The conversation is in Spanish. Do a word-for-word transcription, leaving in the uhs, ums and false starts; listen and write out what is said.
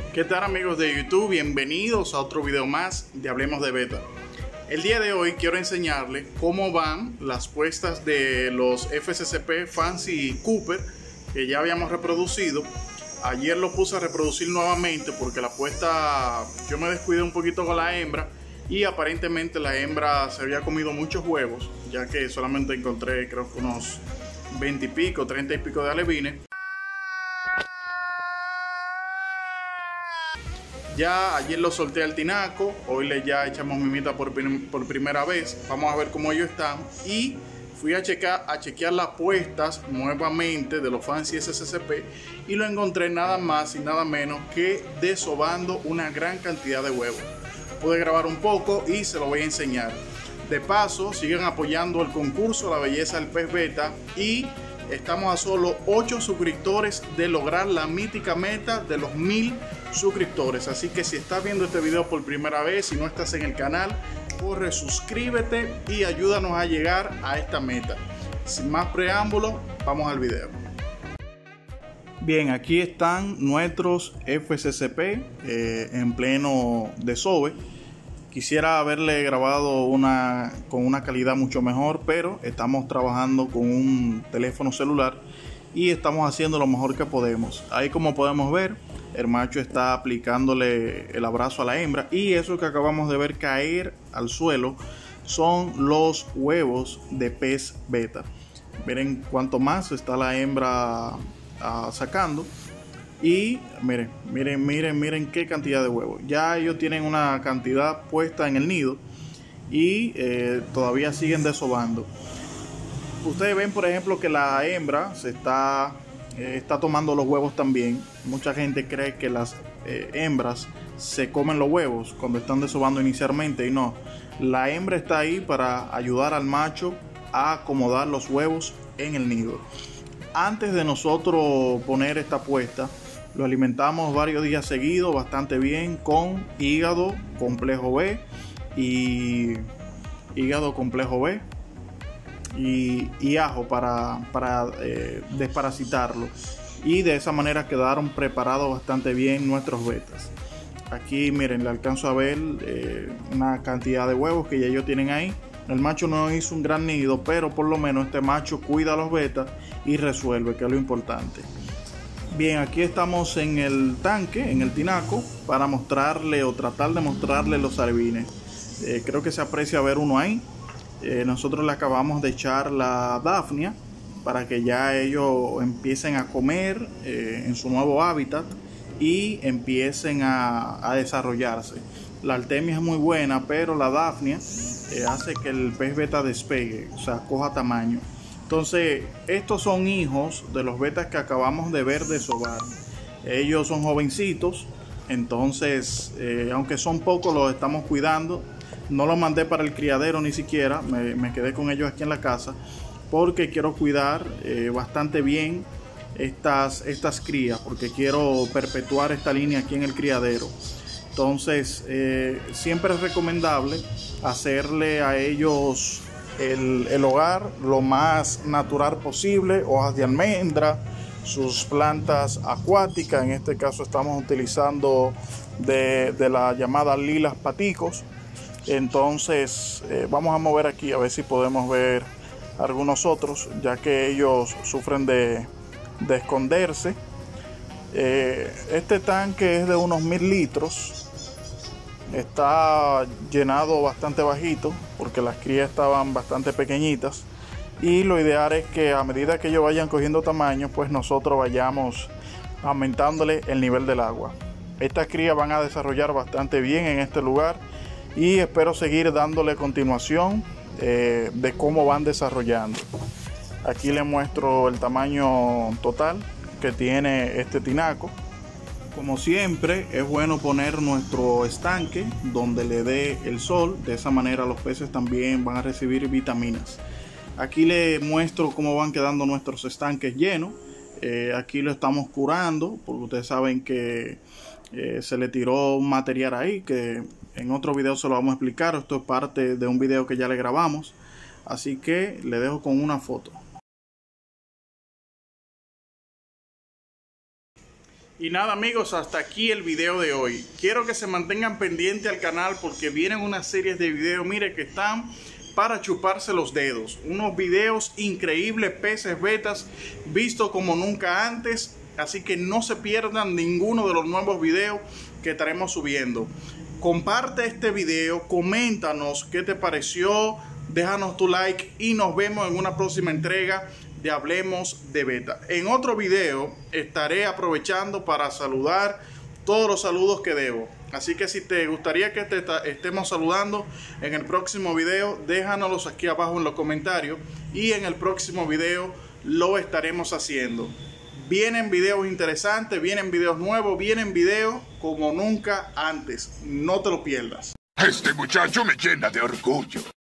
¿Qué tal, amigos de YouTube? Bienvenidos a otro video más de Hablemos de Beta. El día de hoy quiero enseñarles cómo van las puestas de los F S C P Fancy Cooper que ya habíamos reproducido. Ayer lo puse a reproducir nuevamente porque la puesta, yo me descuidé un poquito con la hembra y aparentemente la hembra se había comido muchos huevos, ya que solamente encontré creo que unos veinte y pico, treinta y pico de alevines. Ya ayer lo solté al tinaco, hoy le ya echamos mimita por, por primera vez. Vamos a ver cómo ellos están. Y fui a checar, a chequear las puestas nuevamente de los Fancy S S C P y lo encontré nada más y nada menos que desobando una gran cantidad de huevos. Pude grabar un poco y se lo voy a enseñar. De paso, sigan apoyando el concurso La Belleza del Pez Beta y estamos a solo ocho suscriptores de lograr la mítica meta de los mil suscriptores. Así que si estás viendo este video por primera vez y no estás en el canal, corre, suscríbete y ayúdanos a llegar a esta meta. Sin más preámbulos, vamos al video. Bien, aquí están nuestros F S C P eh, en pleno desove. Quisiera haberle grabado una con una calidad mucho mejor, pero estamos trabajando con un teléfono celular y estamos haciendo lo mejor que podemos. Ahí, como podemos ver, el macho está aplicándole el abrazo a la hembra y eso que acabamos de ver caer al suelo son los huevos de pez beta. Miren cuánto más está la hembra uh, sacando. Y miren, miren, miren, miren qué cantidad de huevos. Ya ellos tienen una cantidad puesta en el nido y eh, todavía siguen desobando. Ustedes ven, por ejemplo, que la hembra se está, eh, está tomando los huevos también. Mucha gente cree que las eh, hembras se comen los huevos cuando están desobando inicialmente y no. La hembra está ahí para ayudar al macho a acomodar los huevos en el nido. Antes de nosotros poner esta puesta, lo alimentamos varios días seguidos bastante bien con hígado complejo B y hígado complejo B y, y ajo para, para eh, desparasitarlo, y de esa manera quedaron preparados bastante bien nuestros betas. Aquí miren, le alcanzo a ver eh, una cantidad de huevos que ya ellos tienen ahí. El macho no hizo un gran nido, pero por lo menos este macho cuida a los betas y resuelve, que es lo importante. Bien, aquí estamos en el tanque, en el tinaco, para mostrarle o tratar de mostrarle los alevines. Eh, creo que se aprecia ver uno ahí. Eh, nosotros le acabamos de echar la Daphnia para que ya ellos empiecen a comer eh, en su nuevo hábitat y empiecen a, a desarrollarse. La Artemia es muy buena, pero la Daphnia eh, hace que el pez beta despegue, o sea, coja tamaño. Entonces, estos son hijos de los betas que acabamos de ver desovar. Ellos son jovencitos, entonces, eh, aunque son pocos, los estamos cuidando. No los mandé para el criadero ni siquiera, me, me quedé con ellos aquí en la casa, porque quiero cuidar eh, bastante bien estas, estas crías, porque quiero perpetuar esta línea aquí en el criadero. Entonces, eh, siempre es recomendable hacerle a ellos El, el hogar lo más natural posible, hojas de almendra, sus plantas acuáticas. En este caso estamos utilizando de, de la llamada lilas paticos. Entonces eh, vamos a mover aquí a ver si podemos ver algunos otros, ya que ellos sufren de, de esconderse. Eh, este tanque es de unos mil litros. Está llenado bastante bajito porque las crías estaban bastante pequeñitas, y lo ideal es que a medida que ellos vayan cogiendo tamaño, pues nosotros vayamos aumentándole el nivel del agua. Estas crías van a desarrollar bastante bien en este lugar y espero seguir dándole continuación eh, de cómo van desarrollando. Aquí les muestro el tamaño total que tiene este tinaco. Como siempre, es bueno poner nuestro estanque donde le dé el sol. De esa manera los peces también van a recibir vitaminas. Aquí les muestro cómo van quedando nuestros estanques llenos. Eh, aquí lo estamos curando, porque ustedes saben que eh, se le tiró un material ahí, que en otro video se lo vamos a explicar. Esto es parte de un video que ya le grabamos. Así que le dejo con una foto. Y nada amigos, hasta aquí el video de hoy. Quiero que se mantengan pendientes al canal porque vienen una serie de videos, mire, que están para chuparse los dedos. Unos videos increíbles, peces betas, vistos como nunca antes. Así que no se pierdan ninguno de los nuevos videos que estaremos subiendo. Comparte este video, coméntanos qué te pareció, déjanos tu like y nos vemos en una próxima entrega de Hablemos de Beta. En otro video estaré aprovechando para saludar todos los saludos que debo. Así que si te gustaría que te estemos saludando en el próximo video, déjanoslos aquí abajo en los comentarios y en el próximo video lo estaremos haciendo. Vienen videos interesantes, vienen videos nuevos, vienen videos como nunca antes. No te lo pierdas. Este muchacho me llena de orgullo.